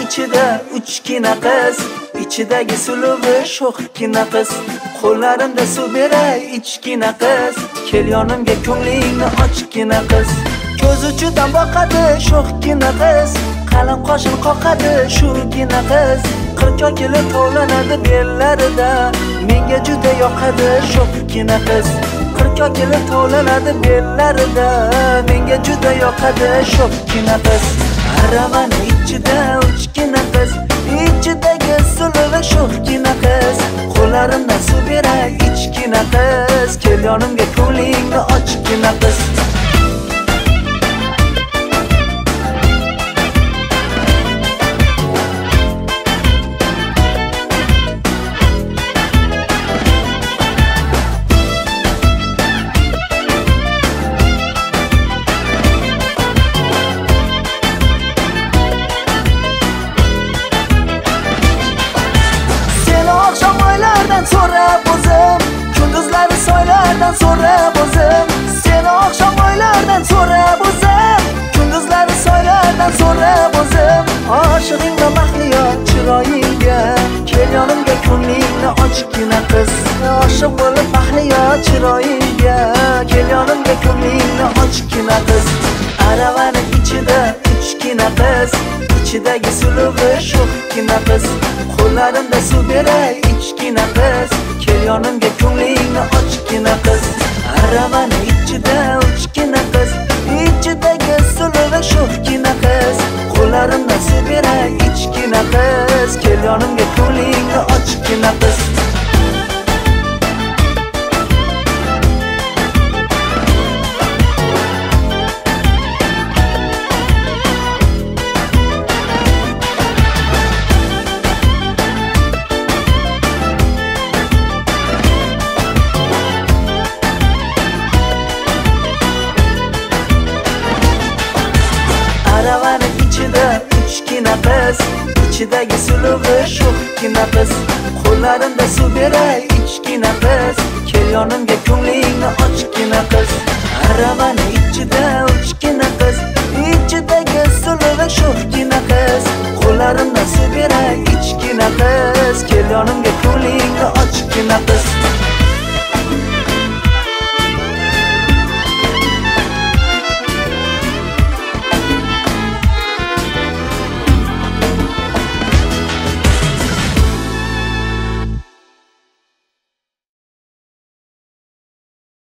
ichida uchgina qiz, ichidagi suluvi sho'xgina qiz. Qo'llarimda suv beray ichgina qiz, kel yonimga ko'nglingni ochgina qiz. Ko'z uchidan boqadi sho'xgina qiz, qalin qoshin qoqadi shugina qiz. 40 yil tovlanadi bellarida, menga juda yoqadi sho'xgina qiz. 40 yil tovlanadi bellarida, menga juda yoqadi sho'xgina qiz. Aravani ichida uchgina qiz, ichidagi suluvi sho'xgina qiz. Qo'llarimda suv beray ichgina qiz, kel yonimga ko'nglingni ochgina qiz. So'rab o'zim, kunduzlari soylardan so'rab o'zim. Seni oqshom oylardan so'rab o'zim, kunduzlari soylardan so'rab o'zim. Oshig'ingda mahliyo chiroyingga, kel yonimga ko'nglingni ochgina qiz. Oshiq bo'lib mahliyo chiroyingga, kel yonimga ko'nglingni ochgina qiz. Aravani ichida uchgina qiz, ichidagi suluvi sho'xgina qiz. Qo'llarimda suv beray ichgina qiz, kel yonimga ko'nglingni ochgina qiz. Aravani ichida uchgina qiz, ichidagi suluvi sho'xgina qiz. Qo'llarimda suv beray ichgina qiz, kel yonimga ko'nglingni ochgina qiz. Aravani ichida uchgina qiz, ichidagi suluvi sho'xgina qiz. Qo'llarimda suv beray ichgina qiz, kel yonimga ko'nglingni ochgina qiz. Aravani ichida uchgina qiz,